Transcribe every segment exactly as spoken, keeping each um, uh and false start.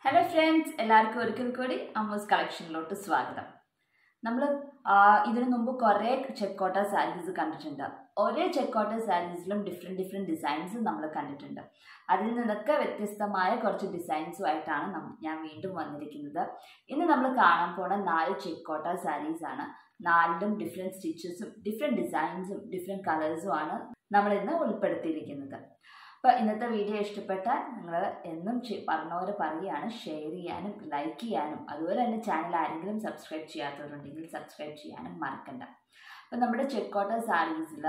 Hello friends, എല്ലാവർക്കും ഒരിക്കൽ കൂടി Ammus Collectionലോട്ട് സ്വാഗതം. നമ്മൾ ഇതിനു മുമ്പ് കുറേ ചെക്കോട്ട സാരീസ് കണ്ടിട്ടുണ്ട്. ഒരേ ചെക്കോട്ട സാരീസിലും ഡിഫറെന്റ് ഡിഫറെന്റ് ഡിസൈൻസ് നമ്മൾ കണ്ടിട്ടുണ്ട്. അതിൽ നിന്നൊക്കെ വ്യത്യസ്തമായ കുറച്ച് ഡിസൈൻസുമായിട്ടാണ് ഞാൻ വീണ്ടും വന്നിരിക്കുന്നത്. ഇന്ന് നമ്മൾ കാണാൻ പോണ നാല് ചെക്കോട്ട സാരീസ് ആണ്. നാലിലും ഡിഫറെന്റ് സ്റ്റിച്ചസും ഡിഫറെന്റ് ഡിസൈൻസും ഡിഫറെന്റ് കളേഴ്സും ആണ് നമ്മൾ ഇന്ന് ഉൾപ്പെടുത്തിയിരിക്കുന്നത്. അപ്പോൾ ഇന്നത്തെ വീഡിയോ ഇഷ്ടപ്പെട്ടാൽ നിങ്ങൾ എന്നും പറഞ്ഞ പോലെ പറയുകയാണ് ഷെയർ ചെയ്യാനും ലൈക്ക് ചെയ്യാനും അതുപോലെ തന്നെ ചാനൽ ആരെങ്കിലും സബ്സ്ക്രൈബ് ചെയ്യാത്തവരുണ്ടെങ്കിൽ സബ്സ്ക്രൈബ് ചെയ്യാനും മറക്കണ്ട. അപ്പോൾ നമ്മുടെ ചെക്കോട്ട സാരീസിൽ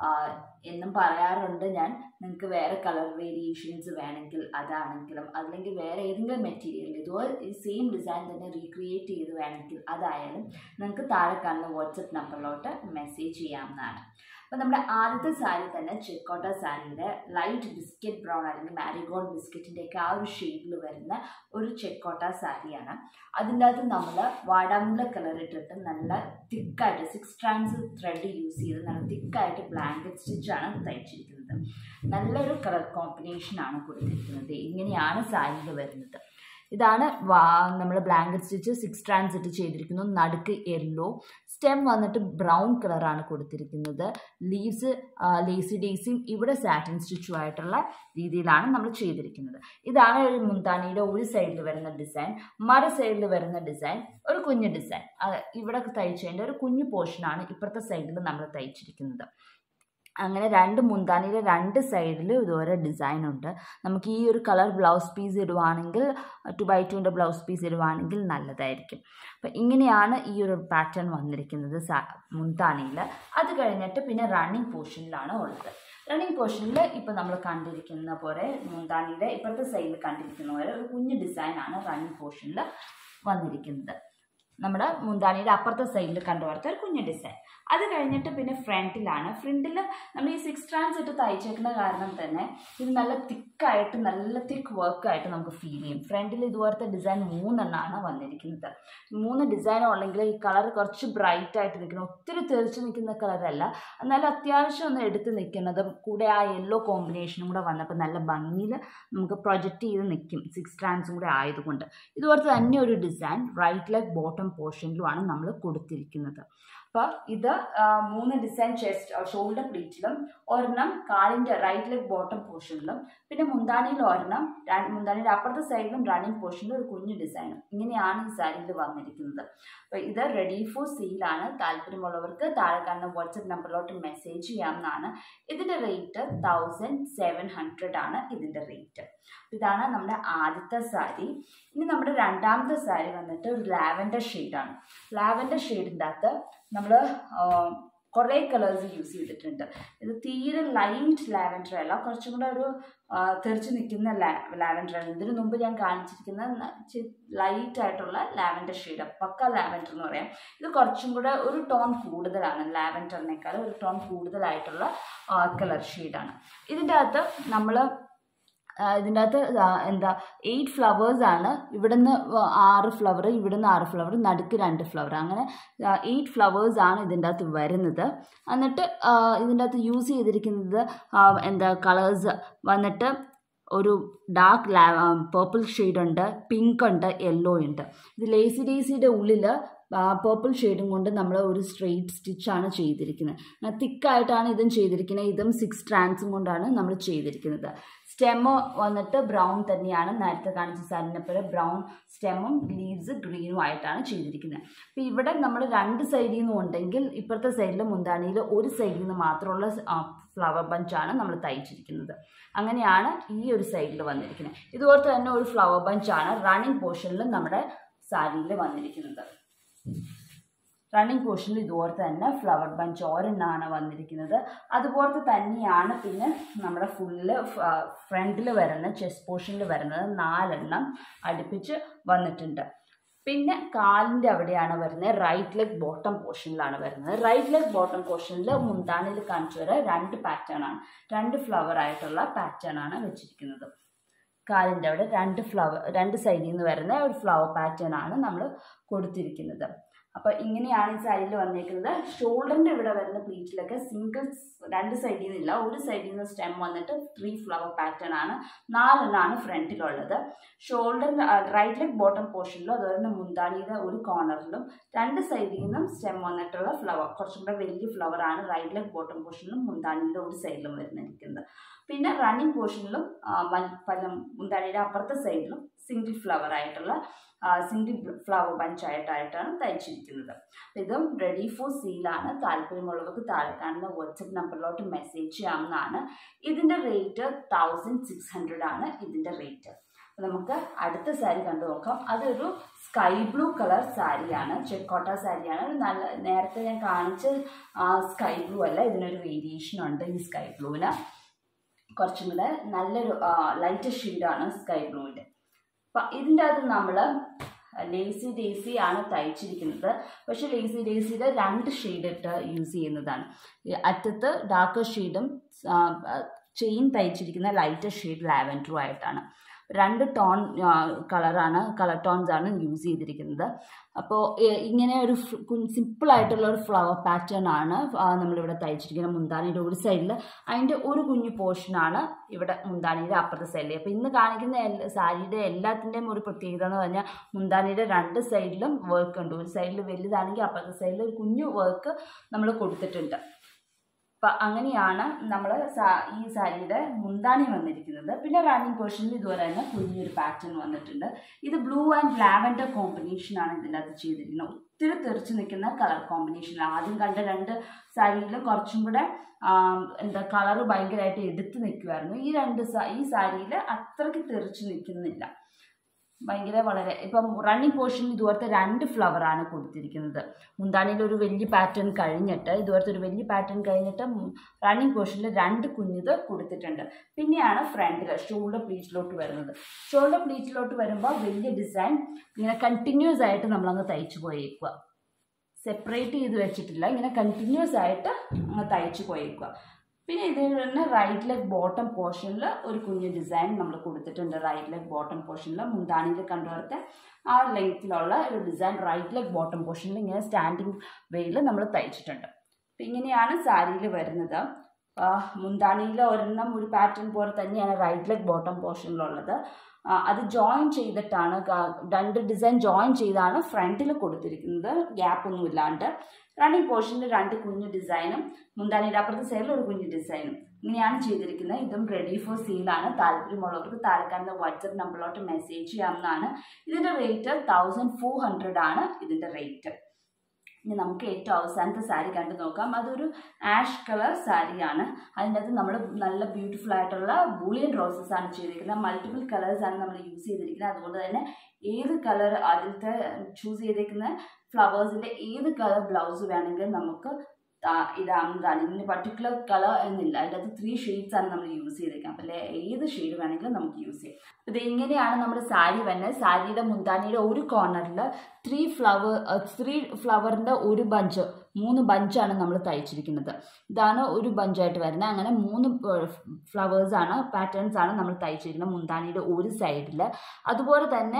എന്നും പറയാറുണ്ട് ഞാൻ, നിങ്ങൾക്ക് വേറെ കളർ വേരിയേഷൻസ് വേണമെങ്കിൽ അതാണെങ്കിലും അല്ലെങ്കിൽ വേറെ ഏതെങ്കിലും മെറ്റീരിയൽ ഇതുപോലെ ഈ സെയിം ഡിസൈൻ തന്നെ റീക്രിയേറ്റ് ചെയ്ത് വേണമെങ്കിൽ അതായാലും നിങ്ങൾക്ക് താഴെ കാണുന്ന വാട്സപ്പ് നമ്പറിലോട്ട് മെസ്സേജ് ചെയ്യാവുന്നതാണ്. അപ്പോൾ നമ്മുടെ ആദ്യത്തെ സാരി തന്നെ ചെക്കോട്ട സാരിയുടെ ലൈറ്റ് ബിസ്ക്കറ്റ് ബ്രൗൺ അല്ലെങ്കിൽ മാരിഗോൾഡ് ബിസ്ക്കറ്റിൻ്റെയൊക്കെ ആ ഒരു ഷെയ്ഡിൽ വരുന്ന ഒരു ചെക്കോട്ട സാരിയാണ്. അതിൻ്റെ അകത്ത് നമ്മൾ വാടാമുല്ല കളർ ഇട്ടിട്ട് നല്ല തിക്കായിട്ട് സിക്സ് സ്ട്രാൻഡ്സ് ത്രെഡ് യൂസ് ചെയ്ത് നല്ല തിക്കായിട്ട് ബ്ലാങ്കറ്റ് സ്റ്റിച്ചാണ് തയ്ച്ചിരിക്കുന്നത്. നല്ലൊരു കളർ കോമ്പിനേഷനാണ് കൊടുത്തിരിക്കുന്നത്. ഇങ്ങനെയാണ് സാരിയിൽ വരുന്നത്. ഇതാണ് നമ്മൾ ബ്ലാങ്കറ്റ് സ്റ്റിച്ച് സിക്സ് സ്ട്രാൻഡ്സ് ഇട്ട് ചെയ്തിരിക്കുന്നു. നടുക്ക് യെല്ലോ, സ്റ്റെം വന്നിട്ട് ബ്രൗൺ കളറാണ് കൊടുത്തിരിക്കുന്നത്. ലീവ്സ് ലേസി ഡേസിയും ഇവിടെ സാറ്റിൻ സ്റ്റിച്ചുമായിട്ടുള്ള രീതിയിലാണ് നമ്മൾ ചെയ്തിരിക്കുന്നത്. ഇതാണ് ഒരു മുന്താണിയുടെ ഒരു സൈഡിൽ വരുന്ന ഡിസൈൻ. മറു സൈഡിൽ വരുന്ന ഡിസൈൻ ഒരു കുഞ്ഞു ഡിസൈൻ. ഇവിടെ തയ്ച്ചതിൻ്റെ ഒരു കുഞ്ഞു പോർഷനാണ് ഇപ്പുറത്തെ സൈഡിൽ നമ്മൾ തയ്ച്ചിരിക്കുന്നത്. അങ്ങനെ രണ്ട് മുന്താണിയുടെ രണ്ട് സൈഡിലും ഇതുപോലെ ഡിസൈൻ ഉണ്ട്. നമുക്ക് ഈ ഒരു കളർ ബ്ലൗസ് പീസ് ഇടുവാണെങ്കിൽ ടു ബൈ ടുവിൻ്റെ ബ്ലൗസ് പീസ് ഇടുവാണെങ്കിൽ നല്ലതായിരിക്കും. അപ്പം ഇങ്ങനെയാണ് ഈ ഒരു പാറ്റേൺ വന്നിരിക്കുന്നത് മുന്താണിയിൽ. അത് കഴിഞ്ഞിട്ട് പിന്നെ റണ്ണിങ് പോർഷനിലാണ് ഉള്ളത്. റണ്ണിങ് പോർഷനിൽ ഇപ്പോൾ നമ്മൾ കണ്ടിരിക്കുന്ന പോലെ മുന്താണിയുടെ ഇപ്പുറത്തെ സൈഡിൽ കണ്ടിരിക്കുന്ന പോലെ ഒരു കുഞ്ഞു ഡിസൈനാണ് റണ്ണിങ് പോർഷനിൽ വന്നിരിക്കുന്നത്. നമ്മുടെ മുന്താണിയുടെ അപ്പുറത്തെ സൈഡിൽ കണ്ടുപോലത്തെ ഒരു കുഞ്ഞു ഡിസൈൻ. അത് കഴിഞ്ഞിട്ട് പിന്നെ ഫ്രണ്ടിലാണ്. ഫ്രണ്ടിൽ നമ്മൾ ഈ സിക്സ് സ്ട്രാൻഡ്സ് ഇട്ട് തയ്ച്ചേക്കുന്ന കാരണം തന്നെ ഇത് നല്ല തിക്കായിട്ട് നല്ല തിക്ക് വർക്കായിട്ട് നമുക്ക് ഫീൽ ചെയ്യും. ഫ്രണ്ടിൽ ഇതുപോലത്തെ ഡിസൈൻ മൂന്നെണ്ണമാണ് വന്നിരിക്കുന്നത്. മൂന്ന് ഡിസൈനും ഉണ്ടെങ്കിൽ ഈ കളർ കുറച്ച് ബ്രൈറ്റ് ആയിട്ട് നിൽക്കണം. ഒത്തിരി തെറിച്ച് നിൽക്കുന്ന കളറല്ല, എന്നാലും അത്യാവശ്യം ഒന്ന് എടുത്ത് നിൽക്കുന്നതും കൂടെ ആ യെല്ലോ കോമ്പിനേഷനും കൂടെ വന്നപ്പോൾ നല്ല ഭംഗിയിൽ നമുക്ക് പ്രൊജക്റ്റ് ചെയ്ത് നിൽക്കും. സിക്സ് സ്ട്രാൻഡ്സും കൂടെ ആയതുകൊണ്ട് ഇതുപോലത്തെ തന്നെ ഒരു ഡിസൈൻ റൈറ്റ് ലെഗ് ബോട്ടം പോർഷനിലുമാണ് നമ്മൾ കൊടുത്തിരിക്കുന്നത്. അപ്പോൾ ഇത് മൂന്ന് ഡിസൈൻ ചെസ്റ്റ് ഷോൾഡർ പ്ലീറ്റിലും ഒരെണ്ണം കാലിൻ്റെ റൈറ്റ് ലെഗ് ബോട്ടം പോർഷനിലും പിന്നെ മുന്താണിയിൽ ഒരെണ്ണം മുന്താണിയുടെ അപ്പുറത്തെ സൈഡിലും റണ്ണിങ് പോർഷനിലും ഒരു കുഞ്ഞു ഡിസൈനും. ഇങ്ങനെയാണ് ഈ സാരിയിൽ വന്നിരിക്കുന്നത്. അപ്പോൾ ഇത് റെഡി ഫോർ സെയിലാണ്. താല്പര്യമുള്ളവർക്ക് താഴെ കാണുന്ന വാട്സപ്പ് നമ്പറിലോട്ട് മെസ്സേജ് ചെയ്യാവുന്നതാണ്. ഇതിൻ്റെ റേറ്റ് തൗസൻഡ് സെവൻ ഹൺഡ്രഡ് ആണ് ഇതിൻ്റെ റേറ്റ്. ഇതാണ് നമ്മുടെ ആദ്യത്തെ സാരി. ഇനി നമ്മുടെ രണ്ടാമത്തെ സാരി വന്നിട്ട് ഒരു ലാവൻഡർ ഷെയ്ഡാണ്. ലാവൻഡർ ഷെയ്ഡിൻ്റെ അകത്ത് നമ്മൾ കുറേ കളേഴ്സ് യൂസ് ചെയ്തിട്ടുണ്ട്. ഇത് തീരെ ലൈറ്റ് ലാവൻഡർ അല്ല, കുറച്ചും കൂടെ ഒരു തെറിച്ച് നിൽക്കുന്ന ലാ ലാവൻഡറാണ്. ഇതിനു മുമ്പ് ഞാൻ കാണിച്ചിരിക്കുന്ന ലൈറ്റ് ആയിട്ടുള്ള ലാവൻഡർ ഷെയ്ഡ്, പക്ക ലാവൻഡർ എന്ന് പറയാം. ഇത് കുറച്ചും കൂടെ ഒരു ടോൺ കൂടുതലാണ്, ലാവൻഡറിനേക്കാൾ ഒരു ടോൺ കൂടുതലായിട്ടുള്ള കളർ ഷെയ്ഡാണ്. ഇതിൻ്റെ അകത്ത് നമ്മൾ ഇതിൻ്റെ അകത്ത് എന്താ എയ്റ്റ് ഫ്ലവേഴ്സാണ്. ഇവിടുന്ന് ആറ് ഫ്ലവർ, ഇവിടുന്ന് ആറ് ഫ്ലവർ, നടുക്ക് രണ്ട് ഫ്ലവർ, അങ്ങനെ എയ്റ്റ് ഫ്ലവേഴ്സാണ് ഇതിൻ്റെ അകത്ത് വരുന്നത്. എന്നിട്ട് ഇതിൻ്റെ അകത്ത് യൂസ് ചെയ്തിരിക്കുന്നത് എന്താ കളേഴ്സ് വന്നിട്ട് ഒരു ഡാർക്ക് ലാ പേർപ്പിൾ ഷെയ്ഡുണ്ട്, പിങ്ക് ഉണ്ട്, യെല്ലോ ഉണ്ട്. ഇത് ലേസി ഡേസിയുടെ ഉള്ളിൽ പേർപ്പിൾ ഷെയ്ഡും കൊണ്ട് നമ്മൾ ഒരു സ്ട്രെയിറ്റ് സ്റ്റിച്ചാണ് ചെയ്തിരിക്കുന്നത്. തിക്കായിട്ടാണ് ഇതും ചെയ്തിരിക്കുന്നത്. ഇതും സിക്സ് സ്ട്രാൻഡ്സും കൊണ്ടാണ് നമ്മൾ ചെയ്തിരിക്കുന്നത്. സ്റ്റെമ്മ് വന്നിട്ട് ബ്രൗൺ തന്നെയാണ്, നേരത്തെ കാണിച്ച സാരിനെപ്പോലെ ബ്രൗൺ സ്റ്റെമ്മും ലീവ്സ് ഗ്രീനും ആയിട്ടാണ് ചെയ്തിരിക്കുന്നത്. അപ്പോൾ ഇവിടെ നമ്മൾ രണ്ട് സൈഡിൽ നിന്നും ഉണ്ടെങ്കിൽ ഇപ്പുറത്തെ സൈഡിൽ മുന്താണിയിൽ ഒരു സൈഡിൽ നിന്ന് മാത്രമുള്ള ഫ്ലവർ ബഞ്ചാണ് നമ്മൾ തയ്ച്ചിരിക്കുന്നത്. അങ്ങനെയാണ് ഈ ഒരു സൈഡിൽ വന്നിരിക്കുന്നത്. ഇതുപോലത്തെ തന്നെ ഒരു ഫ്ലവർ ബഞ്ചാണ് റണ്ണിങ് പോർഷനിൽ നമ്മുടെ സാരിയിൽ വന്നിരിക്കുന്നത്. റണ്ണിങ് പോർഷനിൽ ഇതുപോലത്തെ തന്നെ ഫ്ലവർ ബഞ്ച് ഒരെണ്ണമാണ് വന്നിരിക്കുന്നത്. അതുപോലത്തെ തന്നെയാണ് പിന്നെ നമ്മുടെ ഫുള്ള് ഫ്രണ്ടിൽ വരുന്ന ചെസ്റ്റ് പോർഷനിൽ വരുന്നത് നാലെണ്ണം അടുപ്പിച്ച് വന്നിട്ടുണ്ട്. പിന്നെ കാലിൻ്റെ അവിടെയാണ് വരുന്നത്, റൈറ്റ് ലെഗ് ബോട്ടം പോർഷനിലാണ് വരുന്നത്. റൈറ്റ് ലെഗ് ബോട്ടം പോർഷനിൽ മുന്താണിയിൽ കാണിച്ചു വരെ രണ്ട് പാറ്റേൺ ആണ്, രണ്ട് ഫ്ലവർ ആയിട്ടുള്ള പാറ്റേൺ ആണ് വെച്ചിരിക്കുന്നത്. കാലിൻ്റെ അവിടെ രണ്ട് ഫ്ലവർ രണ്ട് സൈഡിൽ നിന്ന് വരുന്ന ഒരു ഫ്ലവർ പാറ്റേൺ ആണ് നമ്മൾ കൊടുത്തിരിക്കുന്നത്. അപ്പോൾ ഇങ്ങനെയാണ് ഈ സാരിയിൽ വന്നിരിക്കുന്നത്. ഷോൾഡറിൻ്റെ ഇവിടെ വരുന്ന പ്ലീറ്റിലൊക്കെ സിംഗിൾ രണ്ട് സൈഡിൽ നിന്നില്ല, ഒരു സൈഡിൽ നിന്ന് സ്റ്റെം വന്നിട്ട് ത്രീ ഫ്ലവർ പാറ്റേൺ ആണ്, നാലെണ്ണമാണ് ഫ്രണ്ടിലുള്ളത്. ഷോൾഡറിൻ്റെ റൈറ്റ് ലെഗ് ബോട്ടം പോർഷനിലും അതുപോലെ തന്നെ മുന്താണിയുടെ ഒരു കോർണറിലും രണ്ട് സൈഡിൽ നിന്നും സ്റ്റെം വന്നിട്ടുള്ള ഫ്ലവർ, കുറച്ചും കൂടെ വലിയ ഫ്ലവർ ആണ് റൈറ്റ് ലെഗ് ബോട്ടം പോർഷനിലും മുന്താണിയുടെ ഒരു സൈഡിലും വരുന്നിരിക്കുന്നത്. പിന്നെ റണ്ണിങ് പോർഷനിലും മുന്താണിയുടെ അപ്പുറത്തെ സൈഡിലും സിംഗിൾ ഫ്ലവർ ആയിട്ടുള്ള സിംഗിൾ ഫ്ലവർ ബഞ്ചായിട്ടായിട്ടാണ് തയ്ച്ചിരിക്കുന്നത്. ഇതും റെഡി ഫോർ സീലാണ്. താല്പര്യമുള്ളവർക്ക് താഴെ കാണുന്ന വാട്സപ്പ് നമ്പറിലോട്ട് മെസ്സേജ് ചെയ്യാവുന്നതാണ്. ഇതിൻ്റെ റേറ്റ് തൗസൻഡ് സിക്സ് ഹൺഡ്രഡ് ആണ് ഇതിൻ്റെ റേറ്റ്. നമുക്ക് അടുത്ത സാരി കണ്ടു നോക്കാം. അതൊരു സ്കൈ ബ്ലൂ കളർ സാരിയാണ്, ചെക്കോട്ട സാരിയാണ്. നല്ല നേരത്തെ ഞാൻ കാണിച്ച സ്കൈ ബ്ലൂ അല്ല, ഇതിനൊരു വേരിയേഷൻ ഉണ്ട്. ഈ സ്കൈ ബ്ലൂവിന് കുറച്ചും കൂടെ നല്ലൊരു ലൈറ്റ് ഷെയ്ഡാണ് സ്കൈ ബ്ലൂവിൻ്റെ. അപ്പം ഇതിൻ്റെ അകത്ത് നമ്മൾ ലേസി ഡേസി ആണ് തയ്ച്ചിരിക്കുന്നത്. പക്ഷേ ലേസി ഡേസിയുടെ രണ്ട് ഷെയ്ഡ് ഇട്ട് യൂസ് ചെയ്യുന്നതാണ്. അറ്റത്ത് ഡാർക്കർ ഷെയ്ഡും ചെയിൻ തയ്ച്ചിരിക്കുന്ന ലൈറ്റർ ഷെയ്ഡ് ലാവൻഡറും ആയിട്ടാണ്. രണ്ട് ടോൺ കളറാണ്, കളർ ടോൺസ് ആണ് യൂസ് ചെയ്തിരിക്കുന്നത്. അപ്പോൾ ഇങ്ങനെ ഒരു സിമ്പിളായിട്ടുള്ള ഒരു ഫ്ലവർ പാറ്റേൺ ആണ് നമ്മളിവിടെ തയ്ച്ചിരിക്കുന്നത്. മുന്താണിയുടെ ഒരു സൈഡിൽ അതിൻ്റെ ഒരു കുഞ്ഞു പോർഷനാണ് ഇവിടെ മുന്താണിയുടെ അപ്പുറത്തെ സൈഡിൽ. അപ്പോൾ ഇന്ന് കാണിക്കുന്ന എല്ലാ സാരിയുടെ എല്ലാത്തിൻ്റെയും ഒരു പ്രത്യേകത എന്ന് പറഞ്ഞാൽ മുന്താണിയുടെ രണ്ട് സൈഡിലും വർക്ക് ഉണ്ട്. ഒരു സൈഡിൽ വലുതാണെങ്കിൽ അപ്പുറത്തെ സൈഡിൽ ഒരു കുഞ്ഞു വർക്ക് നമ്മൾ കൊടുത്തിട്ടുണ്ട്. അപ്പം അങ്ങനെയാണ് നമ്മൾ ഈ സാരിയുടെ മുന്താണി വന്നിരിക്കുന്നത്. പിന്നെ റണ്ണിങ് പോർഷനിൽ ഇതുപോലെ തന്നെ കുഞ്ഞൊരു പാറ്റേൺ വന്നിട്ടുണ്ട്. ഇത് ബ്ലൂ ആൻഡ് ലാവൻഡർ കോമ്പിനേഷനാണ് ഇതിൻ്റെ അത് ചെയ്തിരിക്കുന്നത്. ഒത്തിരി തെറിച്ച് നിൽക്കുന്ന കളർ കോമ്പിനേഷൻ. ആദ്യം കണ്ട രണ്ട് സാരിയിലും കുറച്ചും കൂടെ എന്താ കളറ് ഭയങ്കരമായിട്ട് എടുത്ത് നിൽക്കുമായിരുന്നു. ഈ രണ്ട് ഈ സാരിയിൽ അത്രയ്ക്ക് തെറിച്ച് നിൽക്കുന്നില്ല, ഭയങ്കര വളരെ. ഇപ്പം റണ്ണിങ് പോർഷനിൽ ഇതുപോലത്തെ രണ്ട് ഫ്ലവറാണ് കൊടുത്തിരിക്കുന്നത്. മുന്താണിയിൽ ഒരു വലിയ പാറ്റേൺ കഴിഞ്ഞിട്ട് ഇതുപോലത്തെ ഒരു വലിയ പാറ്റേൺ കഴിഞ്ഞിട്ട് റണ്ണിങ് പോർഷനിൽ രണ്ട് കുഞ്ഞിത് കൊടുത്തിട്ടുണ്ട്. പിന്നെയാണ് ഫ്രണ്ടിൽ ഷോൾഡർ പ്ലീറ്റിലോട്ട് വരുന്നത്. ഷോൾഡർ പ്ലീറ്റിലോട്ട് വരുമ്പോൾ വലിയ ഡിസൈൻ ഇങ്ങനെ കണ്ടിന്യൂസ് ആയിട്ട് നമ്മളങ്ങ് തയ്ച്ചു പോയേക്കുക, സെപ്പറേറ്റ് ചെയ്ത് വെച്ചിട്ടില്ല, ഇങ്ങനെ കണ്ടിന്യൂസ് ആയിട്ട് അങ്ങ് തയ്ച്ചു പോയേക്കുക. പിന്നെ ഇതിൽ തന്നെ റൈറ്റ് ലെഗ് ബോട്ടം പോർഷനിൽ ഒരു കുഞ്ഞ് ഡിസൈൻ നമ്മൾ കൊടുത്തിട്ടുണ്ട്. റൈറ്റ് ലെഗ് ബോട്ടം പോർഷനിൽ മുന്താണിയിൽ കണ്ടുവരത്തെ ആ ലെങ്ത്തിലുള്ള ഒരു ഡിസൈൻ റൈറ്റ് ലെഗ് ബോട്ടം പോർഷനിൽ ഇങ്ങനെ സ്റ്റാൻഡിങ് വേയിൽ നമ്മൾ തയ്ച്ചിട്ടുണ്ട്. അപ്പം ഇങ്ങനെയാണ് സാരിയിൽ വരുന്നത്. മുന്താണിയിൽ ഒരെണ്ണം ഒരു പാറ്റേൺ പോലെ തന്നെയാണ് റൈറ്റ് ലെഗ് ബോട്ടം പോർഷനിലുള്ളത്. അത് ജോയിൻ ചെയ്തിട്ടാണ്, രണ്ട് ഡിസൈൻ ജോയിൻ ചെയ്താണ് ഫ്രണ്ടിൽ കൊടുത്തിരിക്കുന്നത്, ഗ്യാപ്പൊന്നും ഇല്ലാണ്ട്. റണ്ണിങ് പോർഷനിൽ രണ്ട് കുഞ്ഞു ഡിസൈനും മുന്താണിയുടെ അപ്പുറത്തെ സൈഡിൽ ഒരു കുഞ്ഞു ഡിസൈനും ഇങ്ങനെയാണ് ചെയ്തിരിക്കുന്നത്. ഇതും റെഡി ഫോർ സീലാണ്. താല്പര്യമുള്ളവർക്ക് താഴെ കാണുന്ന വാട്സപ്പ് നമ്പറിലോട്ട് മെസ്സേജ് ചെയ്യാവുന്നതാണ്. ഇതിൻ്റെ റേറ്റ് തൗസൻഡ് ഫോർ ഹൺഡ്രഡ് ആണ് ഇതിൻ്റെ റേറ്റ്. ഇനി നമുക്ക് ഏറ്റവും അവസാനത്തെ സാരി കണ്ടു നോക്കാം. അതൊരു ആഷ് കളർ സാരിയാണ്. അതിൻ്റെ അകത്ത് നമ്മൾ നല്ല ബ്യൂട്ടിഫുൾ ആയിട്ടുള്ള ബൂളിയൻ റോസസ് ആണ് ചെയ്തിരിക്കുന്നത്. മൾട്ടിപ്പിൾ കളേഴ്സാണ് നമ്മൾ യൂസ് ചെയ്തിരിക്കുന്നത്. അതുകൊണ്ട് തന്നെ ഏത് കളർ അതിലത്തെ ചൂസ് ചെയ്തിരിക്കുന്ന ഫ്ലവേഴ്സിൻ്റെ ഏത് കളർ ബ്ലൗസ് വേണമെങ്കിലും നമുക്ക് ഇതാകുന്നതാണ്. ഇതിന് പർട്ടിക്കുലർ കളർ എന്നില്ല, അതിൻ്റെ അകത്ത് ത്രീ ഷെയ്ഡ്സ് ആണ് നമ്മൾ യൂസ് ചെയ്തേക്കാം. അപ്പോൾ ഏത് ഷെയ്ഡ് വേണമെങ്കിലും നമുക്ക് യൂസ് ചെയ്യാം. ഇത് എങ്ങനെയാണ് നമ്മുടെ സാരി വരുന്നത്? സാരിയുടെ മുന്താണിയുടെ ഒരു കോർണറിൽ ത്രീ ഫ്ലവർ ത്രീ ഫ്ലവറിൻ്റെ ഒരു ബഞ്ച്, മൂന്ന് ബഞ്ചാണ് നമ്മൾ തയ്ച്ചിരിക്കുന്നത്. ഇതാണ് ഒരു ബഞ്ചായിട്ട് വരുന്നത്. അങ്ങനെ മൂന്ന് ഫ്ലവേഴ്സാണ്, പാറ്റേൺസ് ആണ് നമ്മൾ തയ്ച്ചിരിക്കുന്നത് മുന്താണിയുടെ ഒരു സൈഡിൽ. അതുപോലെ തന്നെ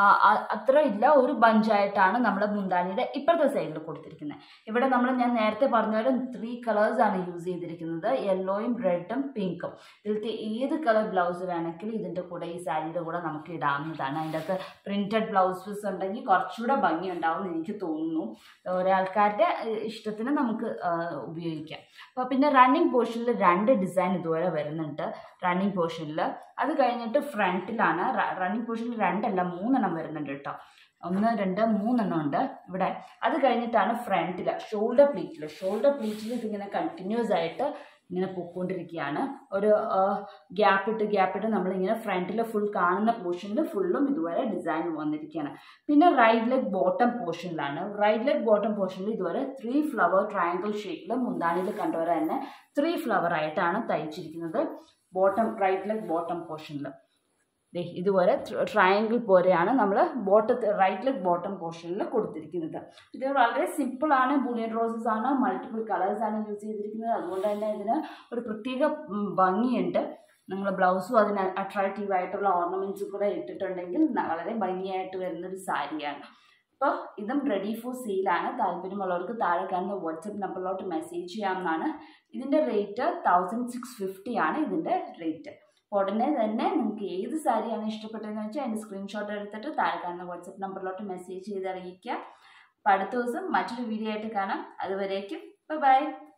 അത്ര ഇല്ല, ഒരു ബഞ്ചായിട്ടാണ് നമ്മൾ മുന്താണിയുടെ ഇപ്പുറത്തെ സൈഡിൽ കൊടുത്തിരിക്കുന്നത്. ഇവിടെ നമ്മൾ ഞാൻ നേരത്തെ പറഞ്ഞ പോലെ ത്രീ കളേഴ്സാണ് യൂസ് ചെയ്തിരിക്കുന്നത്, യെല്ലോയും റെഡും പിങ്കും. ഇതിലത്തെ ഏത് കളർ ബ്ലൗസ് വേണമെങ്കിലും ഇതിൻ്റെ കൂടെ ഈ സാരിയുടെ കൂടെ നമുക്ക് ഇടാവുന്നതാണ്. അതിൻ്റെ അകത്ത് പ്രിൻറ്റഡ് ബ്ലൗസസ് ഉണ്ടെങ്കിൽ കുറച്ചുകൂടെ ഭംഗി ഉണ്ടാവും എന്ന് എനിക്ക് തോന്നുന്നു. ഒരാൾക്കാരുടെ ഇഷ്ടത്തിന് നമുക്ക് ഉപയോഗിക്കാം. അപ്പോൾ പിന്നെ റണ്ണിങ് പോർഷനിൽ രണ്ട് ഡിസൈൻ ഇതുപോലെ വരുന്നുണ്ട്. റണ്ണിങ് പോർഷനിൽ അത് കഴിഞ്ഞിട്ട് ഫ്രണ്ടിലാണ് റണ്ണിങ് പോർഷനിൽ രണ്ടല്ല മൂന്നെണ്ണം വരുന്നുണ്ട് കേട്ടോ. ഒന്ന് രണ്ട് മൂന്നെണ്ണം ഉണ്ട് ഇവിടെ. അത് കഴിഞ്ഞിട്ടാണ് ഫ്രണ്ടിൽ ഷോൾഡർ പ്ലീറ്റിൽ ഷോൾഡർ പ്ലീറ്റിൽ ഇതിങ്ങനെ കണ്ടിന്യൂസ് ആയിട്ട് ഇങ്ങനെ പൊയ്ക്കൊണ്ടിരിക്കുകയാണ്. ഒരു ഗ്യാപ്പിട്ട് ഗ്യാപ്പിട്ട് നമ്മളിങ്ങനെ ഫ്രണ്ടിൽ ഫുൾ കാണുന്ന പോർഷനിൽ ഫുള്ളും ഇതുവരെ ഡിസൈൻ വന്നിരിക്കുകയാണ്. പിന്നെ റൈറ്റ് ലെഗ് ബോട്ടം പോർഷനിലാണ് റൈറ്റ് ലെഗ് ബോട്ടം പോർഷനിൽ ഇതുവരെ ത്രീ ഫ്ലവർ ട്രയാങ്കിൾ ഷേപ്പിൽ മുന്താണിയിൽ കണ്ടുവരെ തന്നെ ത്രീ ഫ്ലവർ ആയിട്ടാണ് തയ്ച്ചിരിക്കുന്നത്. ബോട്ടം റൈറ്റ് ലെഗ് ബോട്ടം പോർഷനിൽ ഇതുപോലെ ട്രയാങ്കിൾ പോലെയാണ് നമ്മൾ ബോട്ടം റൈറ്റ് ലെഗ് ബോട്ടം പോർഷനിൽ കൊടുത്തിരിക്കുന്നത്. ഇത് വളരെ സിമ്പിളാണ്. ബൂളിയൻ റോസസ് ആണ്, മൾട്ടിപ്പിൾ കളേഴ്സാണ് യൂസ് ചെയ്തിരിക്കുന്നത്. അതുകൊണ്ട് തന്നെ ഇതിന് ഒരു പ്രത്യേക ഭംഗിയുണ്ട്. നിങ്ങൾ ബ്ലൗസും അതിന് അട്രാക്റ്റീവ് ആയിട്ടുള്ള ഓർണമെൻറ്റ്സും കൂടെ ഇട്ടിട്ടുണ്ടെങ്കിൽ വളരെ ഭംഗിയായിട്ട് വരുന്നൊരു സാരിയാണ്. അപ്പോൾ ഇതും റെഡി ഫോർ സെയിലാണ്. താല്പര്യമുള്ളവർക്ക് താഴെ കാണുന്ന വാട്സപ്പ് നമ്പറിലോട്ട് മെസ്സേജ് ചെയ്യാവുന്നതാണ്. ഇതിൻ്റെ റേറ്റ് തൗസൻഡ് സിക്സ് ഫിഫ്റ്റി ആണ് ഇതിൻ്റെ റേറ്റ്. ഉടനെ തന്നെ നിങ്ങൾക്ക് ഏത് സാരിയാണ് ഇഷ്ടപ്പെട്ടതെന്ന് വെച്ചാൽ അതിൻ്റെ സ്ക്രീൻഷോട്ട് എടുത്തിട്ട് താഴെ കാണുന്ന വാട്സപ്പ് നമ്പറിലോട്ട് മെസ്സേജ് ചെയ്ത് അറിയിക്കുക. അപ്പോൾ അടുത്ത ദിവസം മറ്റൊരു വീഡിയോ ആയിട്ട് കാണാം. അതുവരേക്കും ബൈ ബൈ.